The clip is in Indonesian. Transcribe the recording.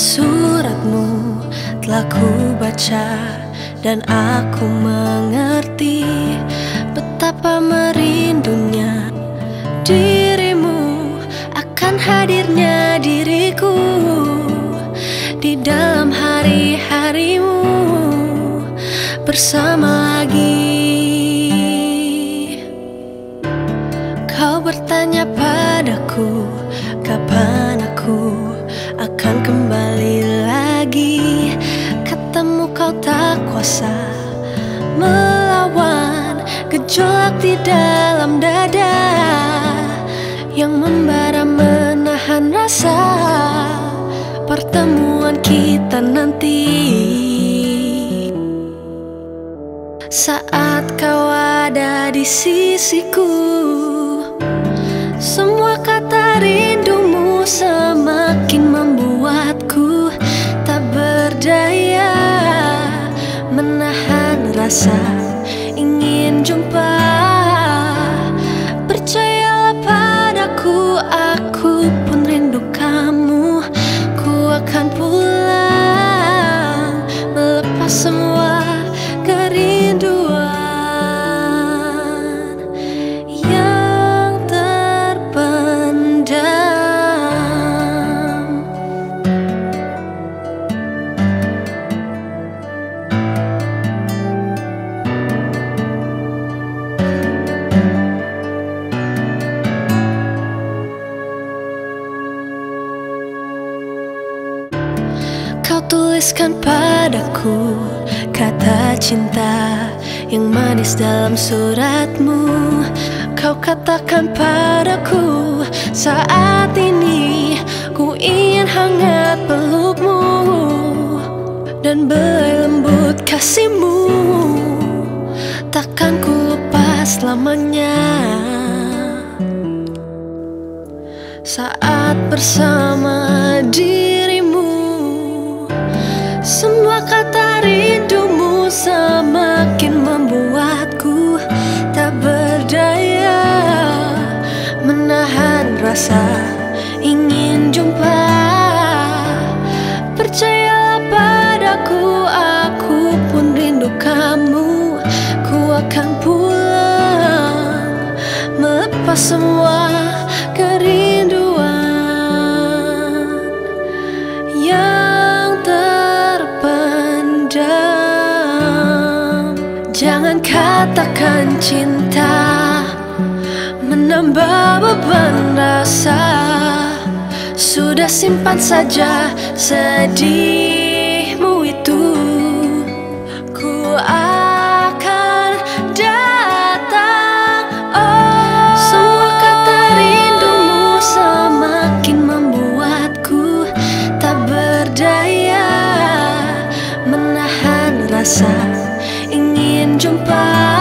Suratmu telah ku baca dan aku mengerti betapa merindunya dirimu akan hadirnya diriku di dalam hari-harimu bersama lagi. Kau bertanya padaku kapan aku akan kembali lagi. Katamu kau tak kuasa melawan gejolak di dalam dada yang membara menahan rasa pertemuan kita nanti. Saat kau ada di sisiku, semua kata rindumu semakin membuatku tak berdaya menahan rasa ingin jumpa. Percayalah padaku, aku pun rindu kamu. Ku akan pulang melepas semua kerinduan yang terpendam. Kau tuliskan padaku kata cinta yang manis dalam suratmu. Kau katakan padaku saat ini ku ingin hangat pelukmu dan belai lembut kasihmu takkan ku lepas selamanya. Saat bersama dirimu, semua kata rindumu semakin membuatku tak berdaya menahan rasa ingin jumpa. Percayalah padaku, aku pun rindu kamu. Ku akan pulang melepas semua kerinduan yang terpendam. Jangan katakan cinta menambah beban rasa. Sudah simpan saja sedihmu itu. Ku akan datang. Oh, semua kata rindumu semakin membuatku tak berdaya menahan rasa ingin jumpa.